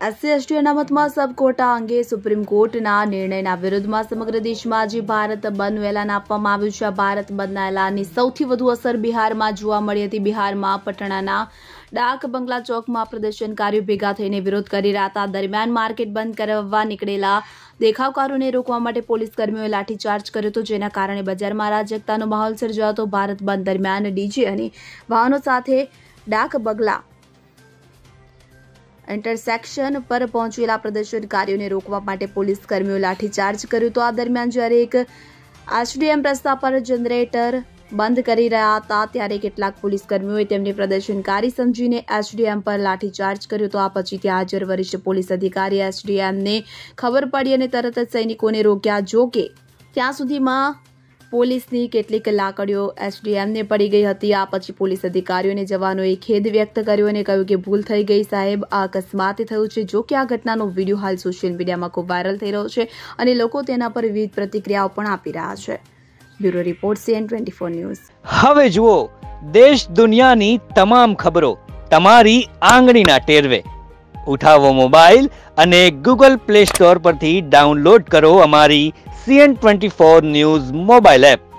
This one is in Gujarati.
SC/ST અનામતમાં સબ કોટા અંગે સુપ્રીમ કોર્ટના નિર્ણયના વિરોધમાં સમગ્ર દેશમાં આજે ભારત બંધનું એલાન આપવામાં આવ્યું છે। ભારત બંધના એલાનની સૌથી વધુ અસર બિહારમાં જોવા મળી હતી। બિહારમાં પટણાના ડાક બંગલા ચોકમાં પ્રદર્શનકારીઓ ભેગા થઈને વિરોધ કરી રહ્યા હતા। દરમિયાન માર્કેટ બંધ કરવા નીકળેલા દેખાવકારોને રોકવા માટે પોલીસ કર્મીઓએ લાઠીચાર્જ કર્યો હતો, જેના કારણે બજારમાં અરાજકતાનો માહોલ સર્જાયો હતો। ભારત બંધ દરમિયાન ડીજે અને વાહનો સાથે ડાક બંગલા इंटरसेक्शन पर पहुंचेला प्रदर्शनकारीओने रोकवा माटे पोलीस कर्मीओ लाठीचार्ज कर्यो तो आ दरमियान ज्यारे एक एसडीएम रस्ता पर जनरेटर बंद करी रह्या हता त्यारे केटलाक पोलीस कर्मीओए तेमने प्रदर्शनकारी समजीने एसडीएम पर लाठीचार्ज कर्यो तो आ पछी त्यां हाजर वरिष्ठ पोलीस अधिकारी एसडीएम ने खबर पड़ी अने तरत ज सैनिकोने रोक्या। जो के त्यां सुधीमां પોલીસની કેટલીક લાકડીઓ એસડીએમને પડી ગઈ હતી। આ પછી પોલીસ અધિકારીઓને જવાનોએ ખેદ વ્યક્ત કર્યો અને કહ્યું કે ભૂલ થઈ ગઈ સાહેબ, આ અકસ્માતે થયું છે। જો કે આ ઘટનાનો વિડીયો હાલ સોશિયલ મીડિયામાં ખૂબ વાયરલ થઈ રહ્યો છે અને લોકો તેના પર વિવિધ પ્રતિક્રિયાઓ પણ આપી રહ્યા છે। Bureau report CN24 news. હવે જુઓ દેશ દુનિયાની તમામ ખબરો તમારી આંગળીના ટેરવે। ઉઠાવો મોબાઈલ અને ગૂગલ પ્લે સ્ટોર પરથી ડાઉનલોડ કરો અમારી CN24 ન્યૂઝ મોબાઈલ એપ।